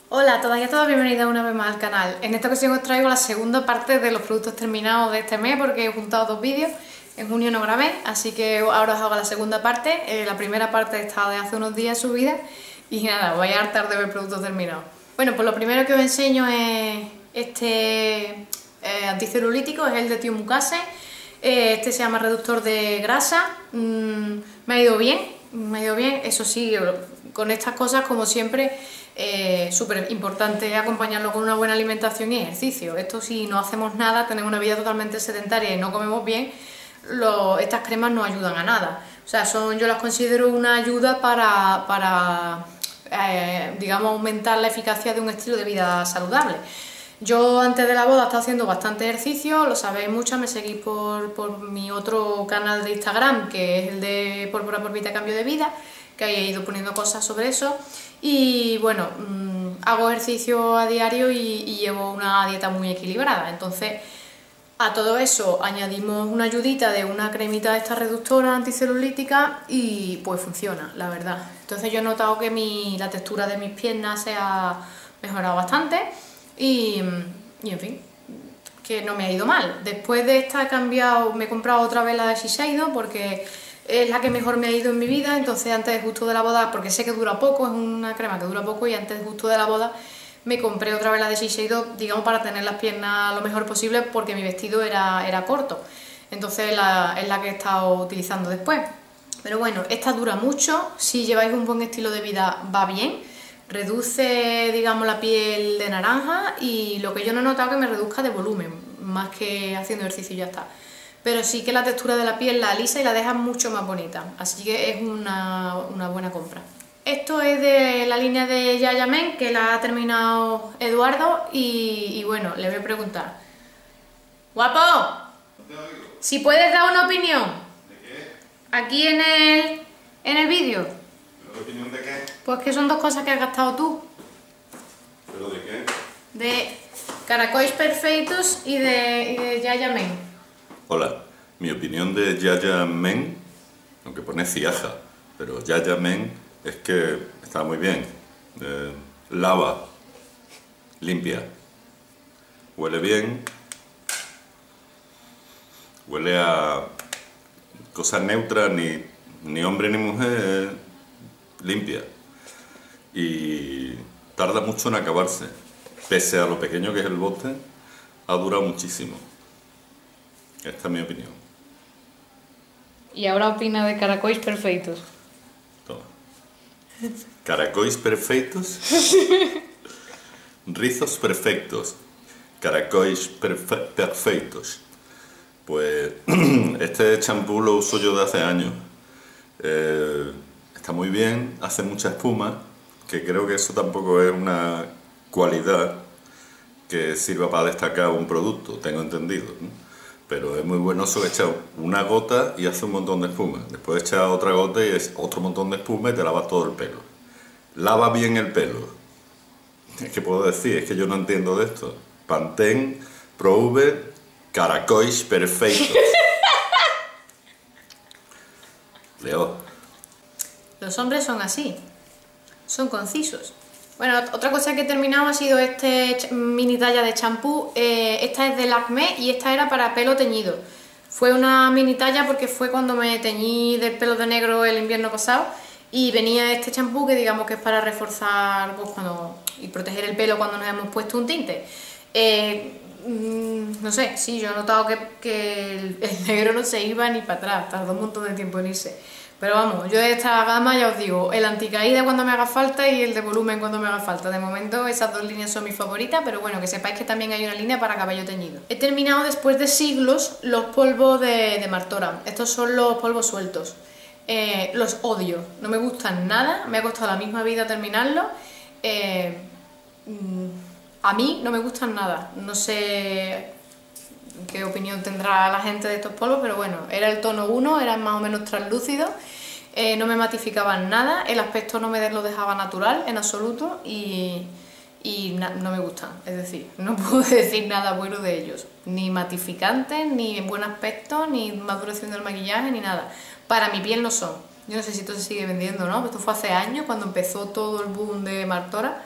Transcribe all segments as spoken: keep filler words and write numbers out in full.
Hola a todas y a todos, bienvenidas una vez más al canal. En esta ocasión os traigo la segunda parte de los productos terminados de este mes porque he juntado dos vídeos. En junio no grabé, así que ahora os hago la segunda parte. Eh, la primera parte está de hace unos días subida y nada, voy a hartar de ver productos terminados. Bueno, pues lo primero que os enseño es este eh, anticelulítico, es el de Tio Mukase. Eh, este se llama reductor de grasa. Mm, me ha ido bien, me ha ido bien, eso sí, con estas cosas como siempre. Eh, súper importante acompañarlo con una buena alimentación y ejercicio. Esto, si no hacemos nada, tenemos una vida totalmente sedentaria y no comemos bien, lo, estas cremas no ayudan a nada. O sea, son, yo las considero una ayuda para, para eh, digamos, aumentar la eficacia de un estilo de vida saludable. Yo antes de la boda he estado haciendo bastante ejercicio, lo sabéis mucho, me seguís por, por mi otro canal de Instagram, que es el de Pólvora por Vita Cambio de Vida, que ahí he ido poniendo cosas sobre eso. Y bueno, mmm, hago ejercicio a diario y, y llevo una dieta muy equilibrada. Entonces, a todo eso añadimos una ayudita de una cremita de esta reductora anticelulítica y pues funciona, la verdad. Entonces yo he notado que mi, la textura de mis piernas se ha mejorado bastante y, y en fin, que no me ha ido mal. Después de esta he cambiado, me he comprado otra vez la de Shiseido porque es la que mejor me ha ido en mi vida. Entonces antes justo de la boda, porque sé que dura poco, es una crema que dura poco, y antes justo de la boda me compré otra vez la de Shiseido, digamos, para tener las piernas lo mejor posible porque mi vestido era, era corto. Entonces la, es la que he estado utilizando después. Pero bueno, esta dura mucho, si lleváis un buen estilo de vida va bien, reduce, digamos, la piel de naranja y lo que yo no he notado es que me reduzca de volumen, más que haciendo ejercicio y ya está. Pero sí que la textura de la piel la alisa y la deja mucho más bonita, así que es una, una buena compra. Esto es de la línea de Yaya Men, que la ha terminado Eduardo, y, y bueno, le voy a preguntar. ¡Guapo! Si puedes dar una opinión. ¿De qué? Aquí en el, en el vídeo. ¿Pero opinión de qué? Pues que son dos cosas que has gastado tú. ¿Pero de qué? De Caracois Perfeitos y de, y de Yaya Men. Hola, mi opinión de Yaya Men, aunque pone Ciaja, pero Yaya Men es que está muy bien. Eh, lava, limpia, huele bien, huele a cosas neutras, ni, ni hombre ni mujer, limpia. Y tarda mucho en acabarse, pese a lo pequeño que es el bote, ha durado muchísimo. Esta es mi opinión. Y ahora opina de Caracois Perfeitos. Toma. Caracois perfeitos. Rizos perfectos. Caracois perfe perfeitos. Pues este champú lo uso yo de hace años. Eh, está muy bien, hace mucha espuma, que creo que eso tampoco es una cualidad que sirva para destacar un producto, tengo entendido, ¿no? Pero es muy bueno eso, echar una gota y hace un montón de espuma. Después echar otra gota y es otro montón de espuma y te lavas todo el pelo. Lava bien el pelo. Es que puedo decir, es que yo no entiendo de esto. Pantene, Pro V, Caracois Perfeitos. Leo. Los hombres son así, son concisos. Bueno, otra cosa que he terminado ha sido este mini talla de champú. Eh, esta es de Lakmé y esta era para pelo teñido. Fue una mini talla porque fue cuando me teñí del pelo de negro el invierno pasado y venía este champú que digamos que es para reforzar, pues, cuando, y proteger el pelo cuando nos hemos puesto un tinte. Eh, mmm, no sé, sí, yo he notado que, que el, el negro no se iba ni para atrás, tardó un montón de tiempo en irse. Pero vamos, yo de esta gama ya os digo, el anticaída cuando me haga falta y el de volumen cuando me haga falta. De momento esas dos líneas son mis favoritas, pero bueno, que sepáis que también hay una línea para cabello teñido. He terminado después de siglos los polvos de, de Martora. Estos son los polvos sueltos. Eh, los odio, no me gustan nada, me ha costado la misma vida terminarlos. Eh, a mí no me gustan nada, no sé qué opinión tendrá la gente de estos polvos, pero bueno, era el tono uno, eran más o menos translúcidos, eh, no me matificaban nada, el aspecto no me lo dejaba natural en absoluto y, y na, no me gustan, es decir, no puedo decir nada bueno de ellos, ni matificantes, ni buen aspecto, ni maduración del maquillaje, ni nada. Para mi piel no son. Yo no sé si esto se sigue vendiendo o no, esto fue hace años cuando empezó todo el boom de Martora,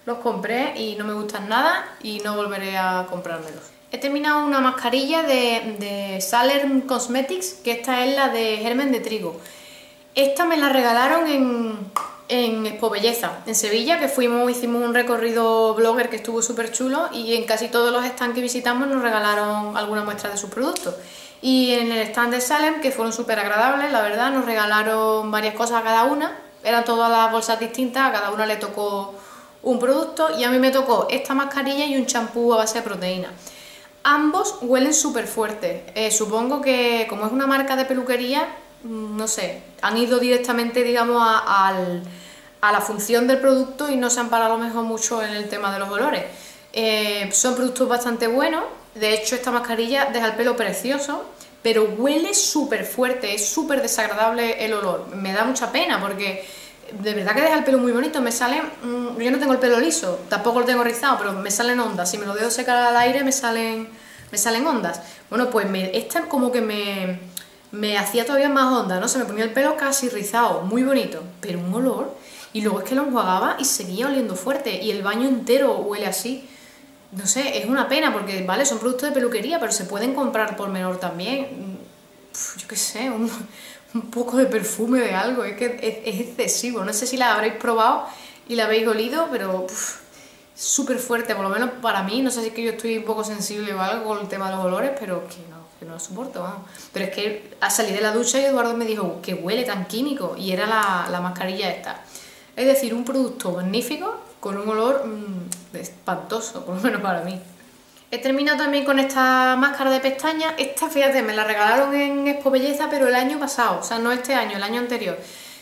los compré y no me gustan nada y no volveré a comprármelos. He terminado una mascarilla de, de Salem Cosmetics, que esta es la de germen de trigo. Esta me la regalaron en, en Expo Belleza, en Sevilla, que fuimos, hicimos un recorrido blogger que estuvo súper chulo y en casi todos los stands que visitamos nos regalaron alguna muestra de sus productos. Y en el stand de Salem, que fueron súper agradables, la verdad, nos regalaron varias cosas a cada una. Eran todas las bolsas distintas, a cada una le tocó un producto y a mí me tocó esta mascarilla y un champú a base de proteína. Ambos huelen súper fuertes. Eh, supongo que como es una marca de peluquería, no sé, han ido directamente, digamos, a, a, a la función del producto y no se han parado a lo mejor mucho en el tema de los olores. Eh, son productos bastante buenos. De hecho, esta mascarilla deja el pelo precioso, pero huele súper fuerte, es súper desagradable el olor. Me da mucha pena porque de verdad que deja el pelo muy bonito. Me salen, mmm, yo no tengo el pelo liso, tampoco lo tengo rizado, pero me salen ondas. Si me lo dejo secar al aire me salen, me salen ondas. Bueno, pues me, esta como que me, me hacía todavía más onda, ¿no? Se me ponía el pelo casi rizado, muy bonito, pero un olor. Y luego es que lo enjuagaba y seguía oliendo fuerte y el baño entero huele así. No sé, es una pena porque, vale, son productos de peluquería, pero se pueden comprar por menor también. Uf, yo qué sé, un, un poco de perfume de algo, es que es, es excesivo. No sé si la habréis probado y la habéis olido, pero súper fuerte, por lo menos para mí. No sé si es que yo estoy un poco sensible o algo con el tema de los olores, pero que no, que no lo soporto, vamos. Pero es que al salir de la ducha y Eduardo me dijo que huele tan químico y era la, la mascarilla esta. Es decir, un producto magnífico con un olor mmm, espantoso, por lo menos para mí. He terminado también con esta máscara de pestañas. Esta, fíjate, me la regalaron en Expo Belleza, pero el año pasado, o sea, no este año, el año anterior.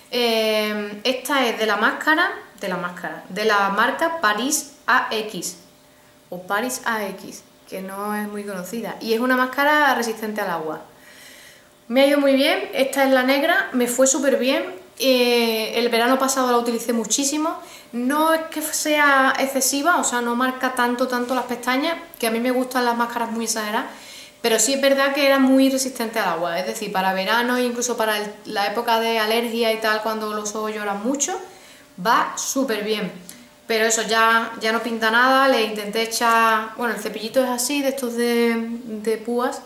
Eh, esta es de la máscara, de la máscara, de la marca Paris A X, o Paris A X, que no es muy conocida, y es una máscara resistente al agua. Me ha ido muy bien, esta es la negra, me fue súper bien. Eh, el verano pasado la utilicé muchísimo. No es que sea excesiva, o sea, no marca tanto, tanto las pestañas, que a mí me gustan las máscaras muy exageradas, pero sí es verdad que era muy resistente al agua, es decir, para verano e incluso para el, la época de alergia y tal, cuando los ojos lloran mucho, va súper bien. Pero eso ya, ya no pinta nada, le intenté echar, bueno, el cepillito es así, de estos de, de púas,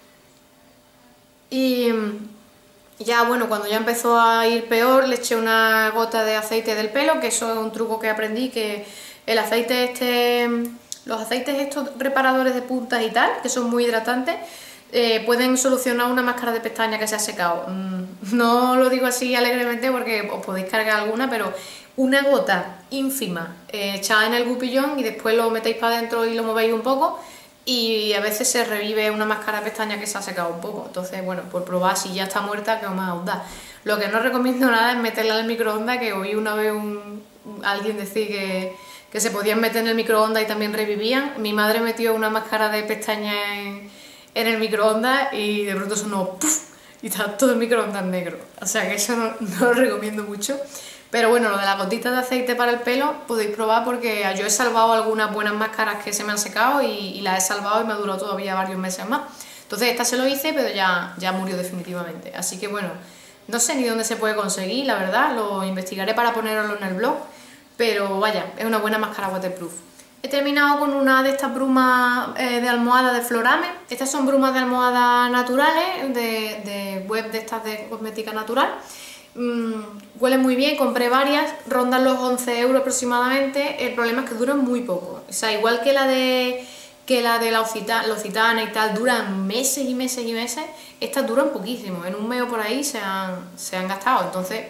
y ya, bueno, cuando ya empezó a ir peor, le eché una gota de aceite del pelo, que eso es un truco que aprendí, que el aceite este, los aceites estos reparadores de puntas y tal, que son muy hidratantes, eh, pueden solucionar una máscara de pestaña que se ha secado. Mm, no lo digo así alegremente porque os podéis cargar alguna, pero una gota ínfima eh, echada en el gupillón y después lo metéis para adentro y lo movéis un poco, y a veces se revive una máscara de pestaña que se ha secado un poco. Entonces, bueno, por probar si ya está muerta, que más os da. Lo que no recomiendo nada es meterla en el microondas, que oí una vez un, alguien decir que, que se podían meter en el microondas y también revivían. Mi madre metió una máscara de pestaña en, en el microondas y de pronto sonó ¡puf! Y está todo el microondas negro. O sea que eso no, no lo recomiendo mucho. Pero bueno, lo de las gotitas de aceite para el pelo podéis probar, porque yo he salvado algunas buenas máscaras que se me han secado y, y las he salvado y me ha durado todavía varios meses más. Entonces esta se lo hice, pero ya, ya murió definitivamente. Así que bueno, no sé ni dónde se puede conseguir, la verdad, lo investigaré para ponerlo en el blog, pero vaya, es una buena máscara waterproof. He terminado con una de estas brumas eh, de almohada de Florame. Estas son brumas de almohada naturales, de, de web de estas de cosmética natural. Mm, huelen muy bien, compré varias, rondan los once euros aproximadamente. El problema es que duran muy poco, o sea, igual que la de que la de la Occitana, la Occitana y tal, duran meses y meses y meses, estas duran poquísimo, en un mes o por ahí se han, se han gastado. Entonces,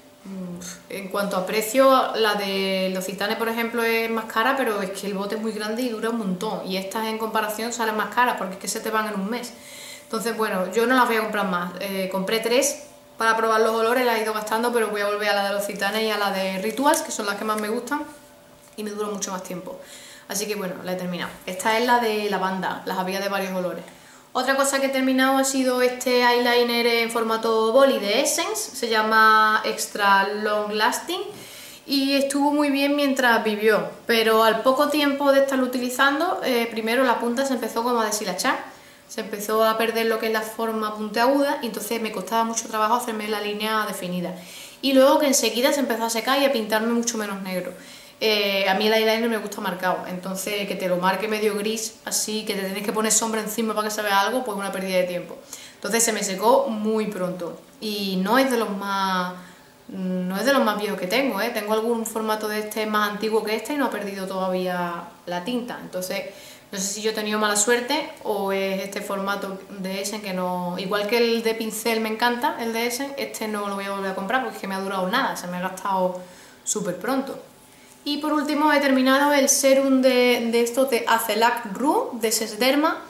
en cuanto a precio, la de la Occitana, por ejemplo, es más cara, pero es que el bote es muy grande y dura un montón, y estas en comparación salen más caras porque es que se te van en un mes. Entonces, bueno, yo no las voy a comprar más. Eh, compré tres para probar los olores, las he ido gastando, pero voy a volver a la de los Occitana y a la de Rituals, que son las que más me gustan y me duran mucho más tiempo. Así que bueno, la he terminado. Esta es la de lavanda, las había de varios olores. Otra cosa que he terminado ha sido este eyeliner en formato boli de Essence, se llama Extra Long Lasting y estuvo muy bien mientras vivió, pero al poco tiempo de estarlo utilizando, eh, primero la punta se empezó como a deshilachar. Se empezó a perder lo que es la forma puntiaguda y entonces me costaba mucho trabajo hacerme la línea definida. Y luego que enseguida se empezó a secar y a pintarme mucho menos negro. Eh, a mí el eyeliner me gusta marcado, entonces que te lo marque medio gris, así que te tienes que poner sombra encima para que se vea algo, pues una pérdida de tiempo. Entonces se me secó muy pronto y no es de los más no es de los más viejos que tengo, ¿eh? Tengo algún formato de este más antiguo que este y no ha perdido todavía la tinta. Entonces no sé si yo he tenido mala suerte o es este formato de Essen que no... Igual que el de pincel me encanta, el de Essen, este no lo voy a volver a comprar porque es que me ha durado nada, se me ha gastado súper pronto. Y por último he terminado el serum de, de estos de Acelac Rouge de Sesderma.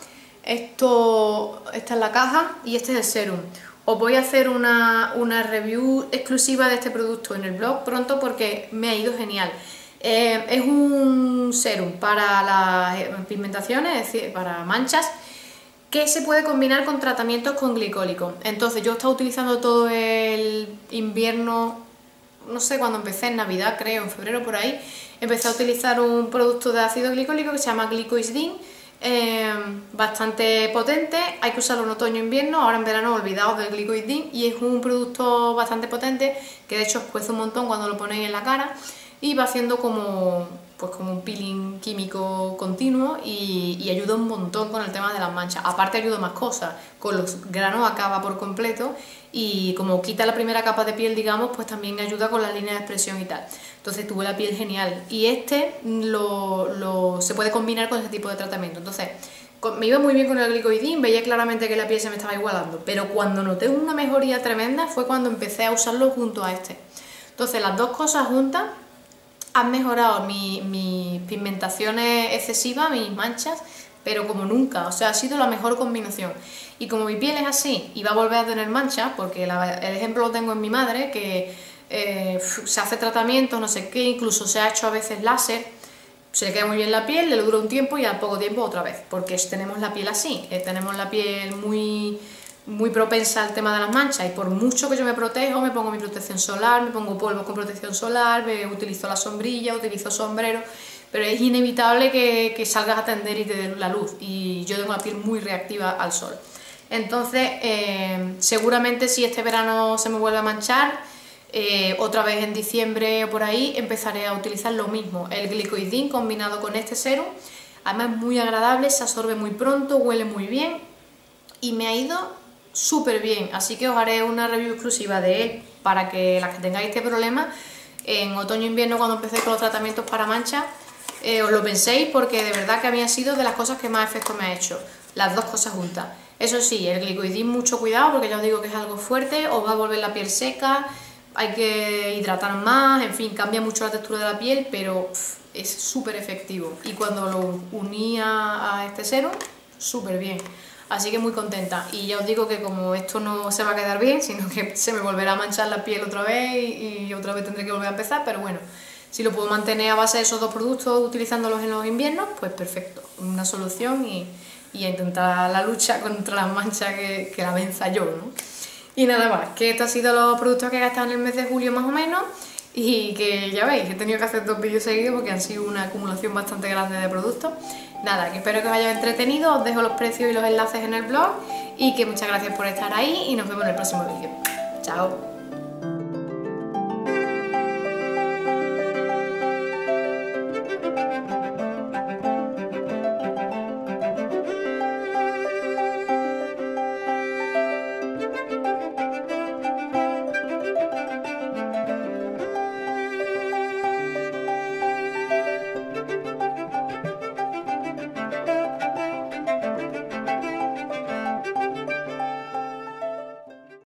Esto, esta es la caja y este es el serum. Os voy a hacer una, una review exclusiva de este producto en el blog pronto porque me ha ido genial. Eh, es un serum para las pigmentaciones, es decir, para manchas, que se puede combinar con tratamientos con glicólico. Entonces yo he estado utilizando todo el invierno, no sé cuándo empecé, en Navidad creo, en febrero por ahí, empecé a utilizar un producto de ácido glicólico que se llama Glicoisdin, eh, bastante potente, hay que usarlo en otoño e invierno, ahora en verano olvidaos del Glicoisdin, y es un producto bastante potente que de hecho os cuece un montón cuando lo ponéis en la cara y va haciendo como, pues como un peeling químico continuo y, y ayuda un montón con el tema de las manchas. Aparte ayuda más cosas, con los granos acaba por completo y como quita la primera capa de piel, digamos, pues también ayuda con las líneas de expresión y tal. Entonces tuve la piel genial y este lo, lo, se puede combinar con ese tipo de tratamiento. Entonces me iba muy bien con el Glicoidin, veía claramente que la piel se me estaba igualando, pero cuando noté una mejoría tremenda fue cuando empecé a usarlo junto a este. Entonces las dos cosas juntas han mejorado mis mi pigmentaciones excesivas, mis manchas, pero como nunca, o sea, ha sido la mejor combinación. Y como mi piel es así y va a volver a tener manchas, porque la, el ejemplo lo tengo en mi madre, que eh, se hace tratamiento, no sé qué, incluso se ha hecho a veces láser, se le queda muy bien la piel, le dura un tiempo y al poco tiempo otra vez, porque tenemos la piel así, eh, tenemos la piel muy... muy propensa al tema de las manchas y por mucho que yo me protejo, me pongo mi protección solar, me pongo polvo con protección solar, me utilizo la sombrilla, utilizo sombrero, pero es inevitable que, que salgas a tender y te dé la luz y yo tengo la piel muy reactiva al sol. Entonces, eh, seguramente si este verano se me vuelve a manchar, eh, otra vez en diciembre o por ahí, empezaré a utilizar lo mismo, el Glicoidin combinado con este serum. Además es muy agradable, se absorbe muy pronto, huele muy bien y me ha ido súper bien, así que os haré una review exclusiva de él para que las que tengáis este problema en otoño e invierno cuando empecéis con los tratamientos para manchas eh, os lo penséis, porque de verdad que a mí ha sido de las cosas que más efecto me ha hecho, las dos cosas juntas. Eso sí, el Glicoidin mucho cuidado porque ya os digo que es algo fuerte, os va a volver la piel seca, hay que hidratar más, en fin, cambia mucho la textura de la piel, pero pff, es súper efectivo y cuando lo unía a este serum, súper bien. Así que muy contenta y ya os digo que como esto no se va a quedar bien, sino que se me volverá a manchar la piel otra vez y, y otra vez tendré que volver a empezar, pero bueno, si lo puedo mantener a base de esos dos productos utilizándolos en los inviernos, pues perfecto, una solución y, y a intentar la lucha contra las manchas que, que la venza yo, ¿no? Y nada más, que estos han sido los productos que he gastado en el mes de julio más o menos y que ya veis, he tenido que hacer dos vídeos seguidos porque han sido una acumulación bastante grande de productos. Nada, que espero que os haya entretenido, os dejo los precios y los enlaces en el blog y que muchas gracias por estar ahí y nos vemos en el próximo vídeo. Chao.